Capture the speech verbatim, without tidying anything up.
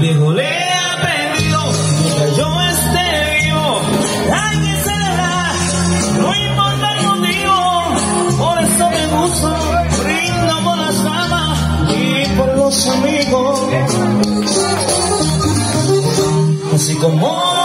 viejo le ha pedido que yo esté vivo. Hay que celebrar, no importa el motivo. Por eso me gusto, brindo por las damas y por los amigos. Así como